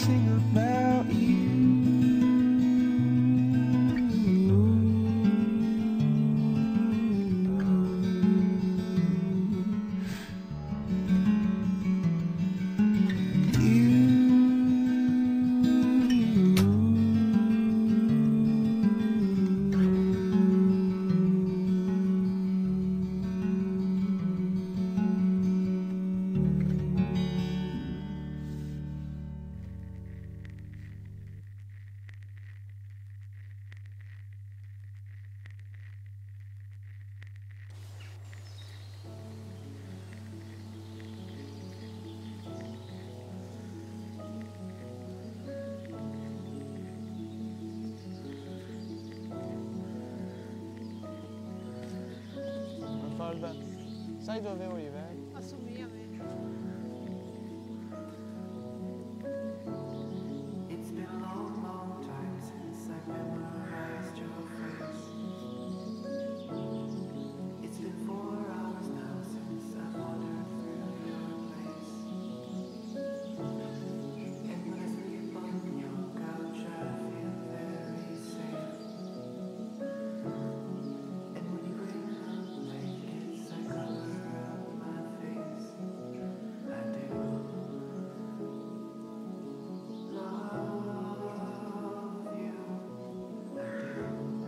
sing about you. Mafalda, sai dove vive? Assomiglia a me. It's been a long, long time since I memorized your face. It's been 4 hours now since I've wandered through your place. And when I sleep on your couch, I feel very safe. And when you bring up blankets, I cover up my face. I do love you. I do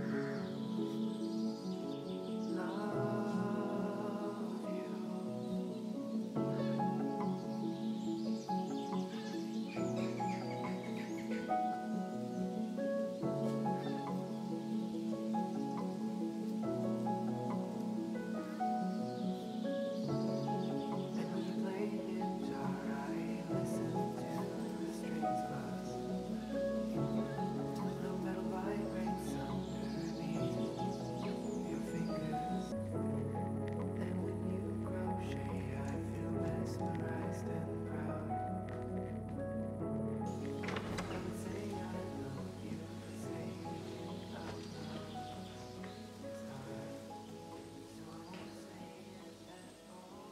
love you. And when you play guitar, I listen to the strings buzz. No metal vibrates underneath your fingers. And when you crochet, I feel mesmerized and proud. I would say I love you, but saying it out loud is hard. So I won't say it at all.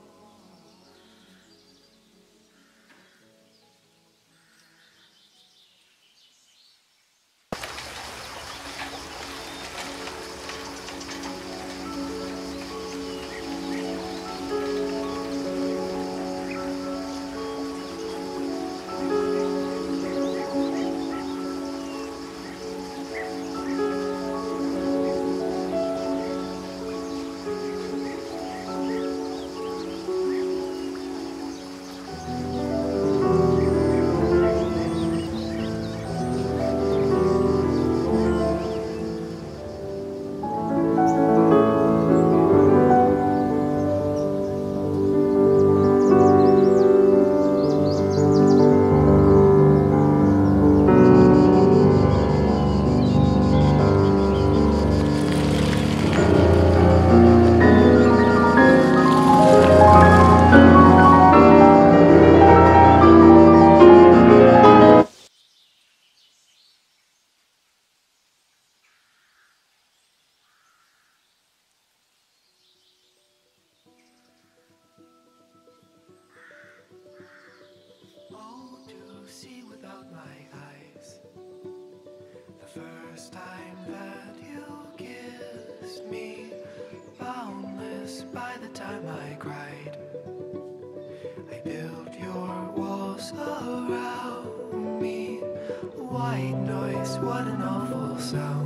Oh, to see without my eyes. The first time that you kissed me, boundless by the time I cried. I built your walls around me. White noise, what an awful sound.